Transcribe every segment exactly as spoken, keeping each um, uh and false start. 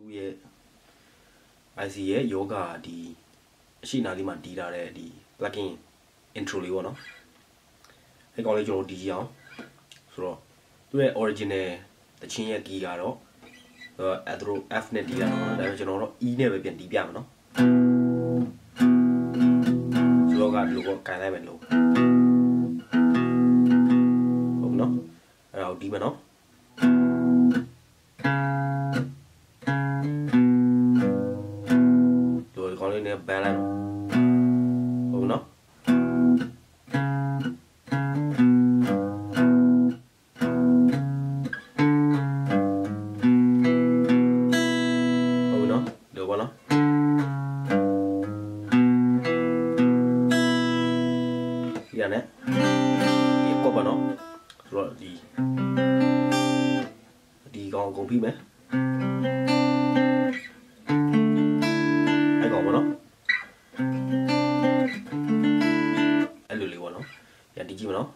ရဲ့ I C ရဲ့ yoga ဒီအရှိနာလေးမှာတီးထားတဲ့ဒီ plugin intro လေးပေါ့နော်အဲ့ကောင်လေးကျွန်တော်တီးကြည့်အောင်ဆိုတော့သူ့ရဲ့ original တခြင်းရဲ့ key ကတော့အဲ့ဒါ F နဲ့တီးတာတော့ဒါပေမဲ့ကျွန်တော်တော့ E နဲ့ပဲပြန်တီးပြမယ်နော်ဆိုတော့ကဒီလိုပေါ့ကန်လိုက်မယ်လို့ဟုတ်နော်အဲ့ဒါကိုတီးမယ်နော်ဒီကောင်လေးနဲ့ဘန်လိုက်ဟုတ်နော်ဟုတ်နော်ဒီဘောနော်ဒီရနဲ့ဒီကောပါနော်ဆိုတော့ဒီဒီကောင်ကုန်ပြီမယ်အဲ့ကောင်ပေါ့နော်အဲ့လိုလေးပေါ့နော်ရတီးကြည့်မနော်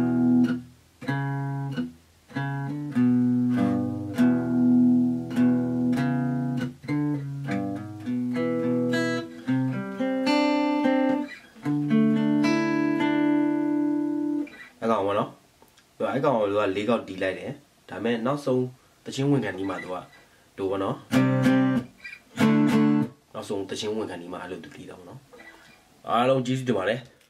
အဲ့ကောင်ပေါ့နော်သူအဲ့ကောင်က၄កောက်တီးလိုက်တယ်ဒါပေမဲ့နောက်ဆုံးတချင်းဝင်ခံဒီမှာသူကတို့ပေါ့နော်နောက်ဆုံးတချင်းဝင်ခံဒီမှာအဲ့လိုသူတီးတာပေါ့နော်အားလုံးကျေးဇူးတင်ပါတယ်